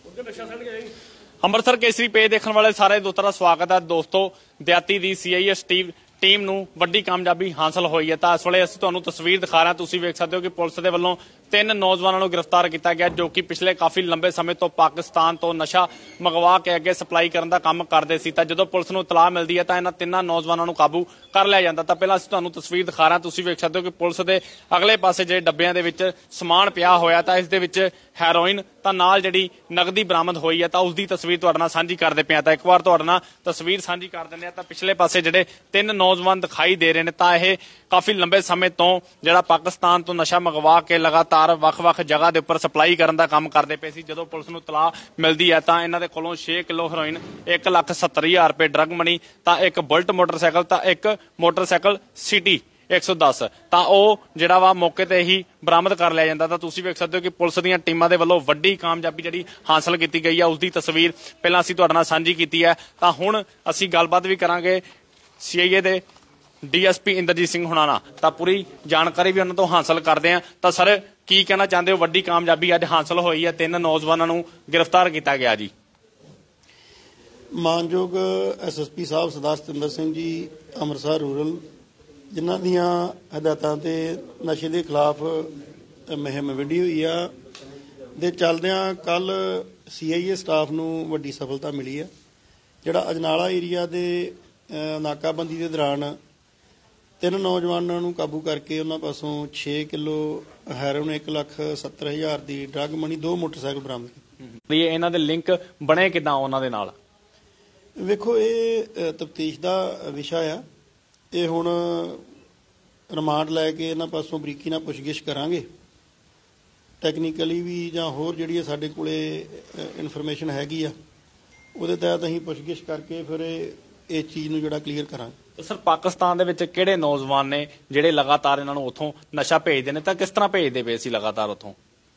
ਅੰਮ੍ਰਿਤਸਰ ਕੇਸਰੀ page ਦੇਖਣ ਵਾਲੇ ਸਾਰੇ ਦੋਸਤਾਂ ਦਾ ਸਵਾਗਤ ਹੈ। ਦੋਸਤੋ, ਦਿਹਾਤੀ ਦੀ CIS ਟੀਮ ਨੂੰ ਵੱਡੀ ਕਾਮਯਾਬੀ ਹਾਸਲ ਹੋਈ ਹੈ। ਤਾਂ ਇਸ ਵੇਲੇ ਅਸੀਂ ਤੁਹਾਨੂੰ ਤਸਵੀਰ ਦਿਖਾ ਰਹੇ ਹਾਂ। ਤੁਸੀਂ ਵੇਖ ਸਕਦੇ ਹੋ ਕਿ ਪੁਲਿਸ ਦੇ ਵੱਲੋਂ 3 ਨੌਜਵਾਨਾਂ ਨੂੰ ਗ੍ਰਿਫਤਾਰ ਕੀਤਾ ਗਿਆ, ਜੋ ਕਿ ਪਿਛਲੇ ਕਾਫੀ ਲੰਬੇ ਸਮੇਂ ਤੋਂ ਪਾਕਿਸਤਾਨ ਤੋਂ ਨਸ਼ਾ ਮੰਗਵਾ ਕੇ ਅੱਗੇ ਸਪਲਾਈ ਕਰਨ ਦਾ ਕੰਮ ਕਰਦੇ ਸੀ। ਤਾਂ ਜਦੋਂ ਪੁਲਿਸ ਨੂੰ ਇਤਲਾਹ ਮਿਲਦੀ ਹੈ ਤਾਂ ਇਹਨਾਂ 3 ਨੌਜਵਾਨਾਂ ਨੂੰ ਕਾਬੂ ਕਰ ਲਿਆ ਜਾਂਦਾ। ਤਾਂ ਪਹਿਲਾਂ ਅਸੀਂ ਤੁਹਾਨੂੰ ਤਸਵੀਰ ਦਿਖਾ ਰਹੇ ਹਾਂ। ਤੁਸੀਂ ਵੇਖ ਸਕਦੇ ਹੋ ਕਿ ਪੁਲਿਸ ਦੇ ਅਗਲੇ ਪਾਸੇ ਜਿਹੜੇ ਡੱਬਿਆਂ ਦੇ ਵਿੱਚ ਸਮਾਨ ਪਿਆ ਹੋਇਆ, ਤਾਂ ਇਸ ਦੇ ਵਿੱਚ ਹੈਰੋਇਨ ਤਾਂ ਨਾਲ ਜਿਹੜੀ ਨਗਦੀ ਬਰਾਮਦ ਹੋਈ ਹੈ, ਤਾਂ ਉਸ ਦੀ ਤਸਵੀਰ ਤੁਹਾਡੇ ਨਾਲ ਸਾਂਝੀ ਕਰਦੇ ਪਏ ਹਾਂ। ਤਾਂ ਇੱਕ ਵਾਰ ਤੁਹਾਡੇ ਨਾਲ ਤਸਵੀਰ ਸਾਂਝੀ ਕਰ ਦਿੰਦੇ ਹਾਂ। ਤਾਂ ਪਿਛਲੇ ਪਾਸੇ ਜਿਹੜੇ 3 ਨੌਜਵਾਨ ਦਿਖਾਈ ਦੇ ਰਹੇ ਨੇ, ਤਾਂ ਇਹ ਕਾਫੀ ਲੰਬੇ ਸਮੇਂ ਤੋਂ ਜਿਹੜਾ ਪਾਕਿਸਤਾਨ ਤੋਂ ਨਸ਼ਾ ਮੰਗਵਾ ਕੇ ਲਗਾਤਾਰ ਵੱਖ-ਵੱਖ ਜਗ੍ਹਾ ਦੇ ਉੱਪਰ ਸਪਲਾਈ ਕਰਨ ਦਾ ਕੰਮ ਕਰਦੇ ਪਏ ਸੀ। ਜਦੋਂ ਪੁਲਿਸ ਨੂੰ ਇਤਲਾਹ ਮਿਲਦੀ ਹੈ ਤਾਂ ਇਹਨਾਂ ਦੇ ਕੋਲੋਂ 6 ਕਿਲੋ ਹੈਰੋਇਨ, 1,70,000 ਰੁਪਏ ਡਰੱਗ ਮਨੀ, ਤਾਂ ਇੱਕ ਬੁਲਟ ਮੋਟਰਸਾਈਕਲ, ਤਾਂ ਇੱਕ ਮੋਟਰਸਾਈਕਲ ਸਿਟੀ 110, ਤਾਂ ਉਹ ਜਿਹੜਾ ਵਾ ਮੌਕੇ ਤੇ ਹੀ ਬਰਾਮਦ ਕਰ ਲਿਆ ਜਾਂਦਾ। ਤਾਂ ਤੁਸੀਂ ਵੇਖ ਸਕਦੇ ਹੋ ਕਿ ਪੁਲਿਸ ਦੀਆਂ ਟੀਮਾਂ ਦੇ ਵੱਲੋਂ ਵੱਡੀ ਕਾਮਯਾਬੀ ਜਿਹੜੀ ਹਾਸਲ ਕੀਤੀ ਗਈ ਹੈ, ਉਸ ਦੀ ਤਸਵੀਰ ਪਹਿਲਾਂ ਅਸੀਂ ਤੁਹਾਡੇ ਨਾਲ ਸਾਂਝੀ ਕੀਤੀ ਹੈ। ਤਾਂ ਹੁਣ ਅਸੀਂ ਗੱਲਬਾਤ ਵੀ ਕਰਾਂਗੇ CIA ਦੇ DSP ਇੰਦਰਜੀਤ ਸਿੰਘ ਹੁਣਾਂ ਨਾਲ, ਤਾਂ ਪੂਰੀ ਜਾਣਕਾਰੀ ਵੀ ਉਹਨਾਂ ਤੋਂ ਹਾਸਲ ਕਰਦੇ ਹਾਂ। ਤਾਂ ਸਰ, ਕੀ ਕਹਿਣਾ ਚਾਹੁੰਦੇ ਹੋ? ਵੱਡੀ ਕਾਮਯਾਬੀ ਅੱਜ ਹਾਸਲ ਹੋਈ ਹੈ, 3 ਨੌਜਵਾਨਾਂ ਨੂੰ ਗ੍ਰਿਫਤਾਰ ਕੀਤਾ ਗਿਆ ਜੀ। ਮਾਨਯੋਗ SSP ਸਾਹਿਬ ਸਰਦਾਰ ਸਤਿੰਦਰ ਸਿੰਘ ਜੀ ਅੰਮ੍ਰਿਤਸਰ ਰੂਰਲ, ਜਿਨ੍ਹਾਂ ਦੀਆਂ ਹਦਾਇਤਾਂ ਤੇ ਨਸ਼ੇ ਦੇ ਖਿਲਾਫ ਮੁਹਿੰਮ ਵਿੱਢੀ ਹੋਈ ਆ, ਦੇ ਚੱਲਦਿਆਂ ਕੱਲ CIA ਸਟਾਫ ਨੂੰ ਵੱਡੀ ਸਫਲਤਾ ਮਿਲੀ ਹੈ। ਜਿਹੜਾ ਅਜਨਾਲਾ ਏਰੀਆ ਦੇ ਨਾਕਾਬੰਦੀ ਦੇ ਦੌਰਾਨ 3 ਨੌਜਵਾਨਾਂ ਨੂੰ ਕਾਬੂ ਕਰਕੇ ਉਹਨਾਂ ਪਾਸੋਂ 6 ਕਿਲੋ ਹੈਰੋਇਨ, 1,70,000 ਦੀ ਡਰੱਗ ਮਨੀ, 2 ਮੋਟਰਸਾਈਕਲ ਬਰਾਮਦ ਕੀਤੇ। ਇਹਨਾਂ ਦੇ ਲਿੰਕ ਬਣੇ ਕਿੱਦਾਂ ਉਹਨਾਂ ਦੇ ਨਾਲ? ਵੇਖੋ, ਇਹ ਤਫਤੀਸ਼ ਦਾ ਵਿਸ਼ਾ ਆ। ਇਹ ਹੁਣ ਰਿਮਾਂਡ ਲੈ ਕੇ ਇਹਨਾਂ ਪਾਸੋਂ ਬਰੀਕੀ ਨਾਲ ਪੁੱਛਗਿੱਛ ਕਰਾਂਗੇ। ਟੈਕਨੀਕਲੀ ਵੀ ਜਾਂ ਹੋਰ ਜਿਹੜੀ ਸਾਡੇ ਕੋਲੇ ਇਨਫੋਰਮੇਸ਼ਨ ਹੈਗੀ ਆ, ਉਹਦੇ ਤਹਿਤ ਅਸੀਂ ਪੁੱਛਗਿੱਛ ਕਰਕੇ ਫਿਰ ਇਹ ਚੀਜ਼ ਨੂੰ ਜਿਹੜਾ ਕਲੀਅਰ ਕਰਾਂਗੇ। ਸਰ, ਪਾਕਿਸਤਾਨ ਦੇ ਵਿੱਚ ਕਿਹੜੇ ਨੌਜਵਾਨ ਨੇ ਜਿਹੜੇ ਲਗਾਤਾਰ ਇਹਨਾਂ ਨੂੰ ਉੱਥੋਂ ਨਸ਼ਾ ਭੇਜਦੇ ਨੇ, ਤਾਂ ਕਿਸ ਤਰ੍ਹਾਂ ਭੇਜਦੇ ਪਏ ਸੀ ਲਗਾਤਾਰ ਉੱਥੋਂ?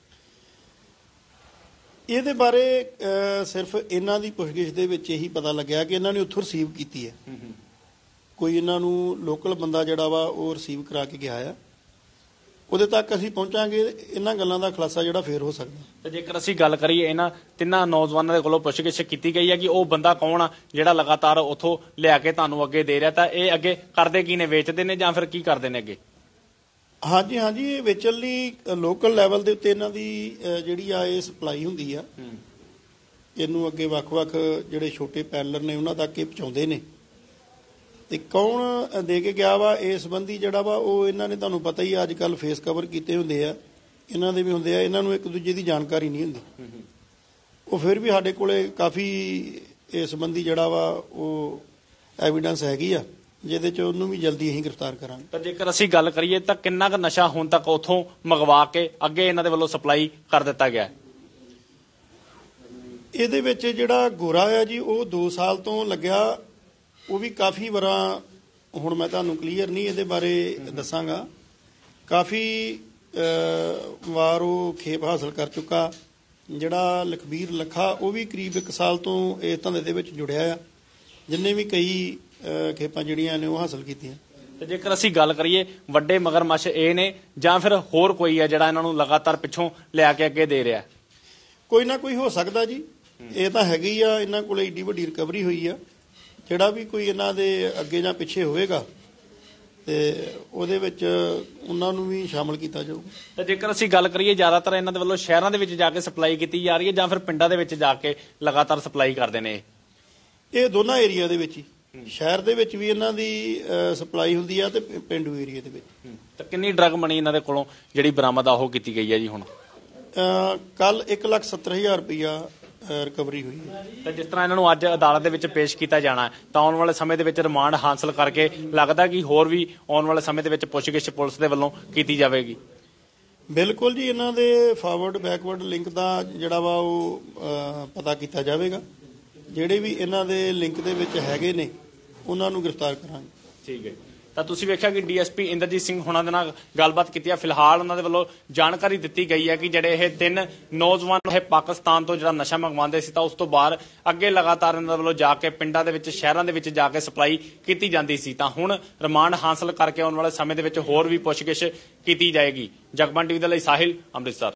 ਇਹਦੇ ਬਾਰੇ ਸਿਰਫ ਇਹਨਾਂ ਦੀ ਪੁੱਛਗਿੱਛ ਦੇ ਵਿੱਚ ਇਹੀ ਪਤਾ ਲੱਗਿਆ ਕਿ ਇਹਨਾਂ ਨੇ ਉੱਥੋਂ ਰਿਸੀਵ ਕੀਤੀ ਹੈ। ਕੋਈ ਇਹਨਾਂ ਨੂੰ ਲੋਕਲ ਬੰਦਾ ਜਿਹੜਾ ਵਾ ਉਹ ਰਿਸੀਵ ਕਰਾ ਕੇ ਗਿਆ ਆ। ਉਹਦੇ ਤੱਕ ਅਸੀਂ ਪਹੁੰਚਾਂਗੇ, ਇਹਨਾਂ ਗੱਲਾਂ ਦਾ ਖੁਲਾਸਾ ਜਿਹੜਾ ਫੇਰ ਹੋ ਸਕਦਾ। ਤੇ ਜੇਕਰ ਅਸੀਂ ਗੱਲ ਕਰੀਏ ਇਹਨਾਂ 3 ਨੌਜਵਾਨਾਂ ਦੇ ਕੋਲੋਂ ਪੁੱਛਗਿੱਛ ਕੀਤੀ ਗਈ ਹੈ ਕਿ ਉਹ ਬੰਦਾ ਕੌਣ ਆ ਜਿਹੜਾ ਲਗਾਤਾਰ ਉੱਥੋਂ ਲਿਆ ਕੇ ਤੁਹਾਨੂੰ ਅੱਗੇ ਦੇ ਰਿਹਾ, ਤਾਂ ਇਹ ਅੱਗੇ ਕਰਦੇ ਕੀ ਨੇ? ਵੇਚਦੇ ਨੇ ਜਾਂ ਫਿਰ ਕੀ ਕਰਦੇ ਨੇ ਅੱਗੇ? ਹਾਂਜੀ, ਇਹ ਵੇਚਣ ਲਈ ਲੋਕਲ ਲੈਵਲ ਦੇ ਉੱਤੇ ਇਹਨਾਂ ਦੀ ਜਿਹੜੀ ਆ ਇਹ ਸਪਲਾਈ ਹੁੰਦੀ ਆ। ਇਹਨੂੰ ਅੱਗੇ ਵੱਖ-ਵੱਖ ਜਿਹੜੇ ਛੋਟੇ ਪੈਲਰ ਨੇ ਉਹਨਾਂ ਤੱਕ ਇਹ ਪਹੁੰਚਾਉਂਦੇ ਨੇ। ਤੇ ਕੌਣ ਦੇ ਕੇ ਗਿਆ ਵਾ ਇਸ ਸੰਬੰਧੀ ਜਿਹੜਾ ਵਾ ਉਹ ਇਹਨਾਂ ਨੇ, ਤੁਹਾਨੂੰ ਪਤਾ ਹੀ ਅੱਜ ਕੱਲ ਫੇਸ ਕਵਰ ਕੀਤੇ ਹੁੰਦੇ ਆ, ਇਹਨਾਂ ਦੇ ਵੀ ਹੁੰਦੇ ਆ। ਇਹਨਾਂ ਨੂੰ ਇੱਕ ਦੂਜੇ ਦੀ ਜਾਣਕਾਰੀ ਨਹੀਂ ਹੁੰਦੀ। ਉਹ ਫਿਰ ਵੀ ਸਾਡੇ ਕੋਲੇ ਕਾਫੀ ਇਸ ਸੰਬੰਧੀ ਜਿਹੜਾ ਵਾ ਉਹ ਐਵੀਡੈਂਸ ਹੈਗੀ ਆ, ਜਿਹਦੇ 'ਚ ਉਹਨੂੰ ਵੀ ਜਲਦੀ ਅਸੀਂ ਗ੍ਰਿਫਤਾਰ ਕਰਾਂਗੇ। ਤਾਂ ਜੇਕਰ ਅਸੀਂ ਗੱਲ ਕਰੀਏ ਤਾਂ ਕਿੰਨਾ ਕੁ ਨਸ਼ਾ ਹੁਣ ਤੱਕ ਉੱਥੋਂ ਮੰਗਵਾ ਕੇ ਅੱਗੇ ਇਹਨਾਂ ਦੇ ਵੱਲੋਂ ਸਪਲਾਈ ਕਰ ਦਿੱਤਾ ਗਿਆ? ਇਹਦੇ ਵਿੱਚ ਜਿਹੜਾ ਗੋਰਾ ਆ ਜੀ, ਉਹ 2 ਸਾਲ ਤੋਂ ਲੱਗਿਆ। ਉਹ ਵੀ ਕਾਫੀ ਵਾਰਾਂ, ਹੁਣ ਮੈਂ ਤੁਹਾਨੂੰ ਕਲੀਅਰ ਨਹੀਂ ਇਹਦੇ ਬਾਰੇ ਦੱਸਾਂਗਾ, ਕਾਫੀ ਵਾਰ ਉਹ ਖੇਪ ਹਾਸਲ ਕਰ ਚੁੱਕਾ। ਜਿਹੜਾ ਲਖਬੀਰ ਲੱਖਾ, ਉਹ ਵੀ ਕਰੀਬ 1 ਸਾਲ ਤੋਂ ਇਸ ਧੰਦੇ ਦੇ ਵਿੱਚ ਜੁੜਿਆ ਆ, ਜਿੰਨੇ ਵੀ ਕਈ ਖੇਪਾਂ ਜਿਹੜੀਆਂ ਨੇ ਉਹ ਹਾਸਲ ਕੀਤੀਆਂ। ਤੇ ਜੇਕਰ ਅਸੀਂ ਗੱਲ ਕਰੀਏ ਵੱਡੇ ਮਗਰਮੱਛ ਇਹ ਨੇ ਜਾਂ ਫਿਰ ਹੋਰ ਕੋਈ ਹੈ ਜਿਹੜਾ ਇਹਨਾਂ ਨੂੰ ਲਗਾਤਾਰ ਪਿੱਛੋਂ ਲਿਆ ਕੇ ਅੱਗੇ ਦੇ ਰਿਹਾ? ਕੋਈ ਨਾ ਕੋਈ ਹੋ ਸਕਦਾ ਜੀ। ਇਹ ਤਾਂ ਹੈਗੀ ਆ, ਇਹਨਾਂ ਕੋਲ ਏਡੀ ਵੱਡੀ ਰਿਕਵਰੀ ਹੋਈ ਆ। ਜਿਹੜਾ ਵੀ ਕੋਈ ਇਹਨਾਂ ਦੇ ਅੱਗੇ ਜਾਂ ਪਿੱਛੇ ਹੋਵੇਗਾ ਤੇ ਉਹਦੇ ਵਿੱਚ ਉਹਨਾਂ ਨੂੰ ਵੀ ਸ਼ਾਮਲ ਕੀਤਾ ਜਾਊਗਾ। ਤਾਂ ਜੇਕਰ ਅਸੀਂ ਗੱਲ ਕਰੀਏ, ਜ਼ਿਆਦਾਤਰ ਇਹਨਾਂ ਦੇ ਵੱਲੋਂ ਸ਼ਹਿਰਾਂ ਦੇ ਵਿੱਚ ਜਾ ਕੇ ਸਪਲਾਈ ਕੀਤੀ ਜਾ ਰਹੀ ਹੈ ਜਾਂ ਫਿਰ ਪਿੰਡਾਂ ਦੇ ਵਿੱਚ ਜਾ ਕੇ ਲਗਾਤਾਰ ਸਪਲਾਈ ਕਰਦੇ ਨੇ? ਇਹ ਦੋਨਾਂ ਏਰੀਆ ਦੇ ਵਿੱਚ ਹੀ, ਸ਼ਹਿਰ ਦੇ ਵਿੱਚ ਵੀ ਇਹਨਾਂ ਦੀ ਸਪਲਾਈ ਹੁੰਦੀ ਆ ਤੇ ਪਿੰਡੂ ਏਰੀਆ ਦੇ ਵਿੱਚ। ਤਾਂ ਕਿੰਨੀ ਡਰੱਗ ਮਨੀ ਇਹਨਾਂ ਦੇ ਕੋਲੋਂ ਜਿਹੜੀ ਬਰਾਮਦ ਆ ਉਹ ਕੀਤੀ ਗਈ ਹੈ ਜੀ ਹੁਣ? ਕੱਲ 1,70,000 ਰੁਪਇਆ ਰਿਕਵਰੀ ਹੋਈ ਹੈ। ਤਾਂ ਜਿਸ ਤਰ੍ਹਾਂ ਇਹਨਾਂ ਨੂੰ ਅੱਜ ਅਦਾਲਤ ਦੇ ਵਿੱਚ ਪੇਸ਼ ਕੀਤਾ ਜਾਣਾ ਹੈ, ਤਾਂ ਆਉਣ ਵਾਲੇ ਸਮੇਂ ਦੇ ਵਿੱਚ ਰਿਮਾਂਡ ਹਾਸਲ ਕਰਕੇ ਲੱਗਦਾ ਕਿ ਹੋਰ ਵੀ ਆਉਣ ਵਾਲੇ ਸਮੇਂ ਦੇ ਵਿੱਚ ਪੁੱਛਗਿੱਛ ਪੁਲਿਸ ਦੇ ਵੱਲੋਂ ਕੀਤੀ ਜਾਵੇਗੀ? ਬਿਲਕੁਲ ਜੀ, ਇਹਨਾਂ ਦੇ ਫਾਰਵਰਡ ਬੈਕਵਰਡ ਲਿੰਕ ਦਾ ਜਿਹੜਾ ਵਾ ਉਹ ਪਤਾ ਕੀਤਾ ਜਾਵੇਗਾ। ਜਿਹੜੇ ਵੀ ਇਹਨਾਂ ਦੇ ਲਿੰਕ ਦੇ ਵਿੱਚ ਹੈਗੇ ਨੇ ਉਹਨਾਂ ਨੂੰ ਗ੍ਰਿਫਤਾਰ ਕਰਾਂਗੇ। ਠੀਕ ਹੈ। ਤਾਂ ਤੁਸੀਂ ਵੇਖਿਆ ਕਿ DSP ਇੰਦਰਜੀਤ ਸਿੰਘ ਹੁਣਾਂ ਦੇ ਨਾਲ ਗੱਲਬਾਤ ਕੀਤੀ ਹੈ। ਫਿਲਹਾਲ ਉਹਨਾਂ ਦੇ ਵੱਲੋਂ ਜਾਣਕਾਰੀ ਦਿੱਤੀ ਗਈ ਹੈ ਕਿ ਜਿਹੜੇ ਇਹ 3 ਨੌਜਵਾਨ ਇਹ ਪਾਕਿਸਤਾਨ ਤੋਂ ਜਿਹੜਾ ਨਸ਼ਾ ਮੰਗਵਾਉਂਦੇ ਸੀ, ਤਾਂ ਉਸ ਤੋਂ ਬਾਅਦ ਅੱਗੇ ਲਗਾਤਾਰ ਇਹਨਾਂ ਦੇ ਵੱਲੋਂ ਜਾ ਕੇ ਪਿੰਡਾਂ ਦੇ ਵਿੱਚ, ਸ਼ਹਿਰਾਂ ਦੇ ਵਿੱਚ ਜਾ ਕੇ ਸਪਲਾਈ ਕੀਤੀ ਜਾਂਦੀ ਸੀ। ਤਾਂ ਹੁਣ ਰਿਮਾਂਡ ਹਾਸਲ ਕਰਕੇ ਆਉਣ ਵਾਲੇ ਸਮੇਂ ਦੇ ਵਿੱਚ ਹੋਰ ਵੀ ਪੁੱਛਗਿੱਛ ਕੀਤੀ ਜਾਏਗੀ। ਜਗਬਾਣੀ TV ਦੇ ਲਈ ਸਾਹਿਲ, ਅੰਮ੍ਰਿਤਸਰ।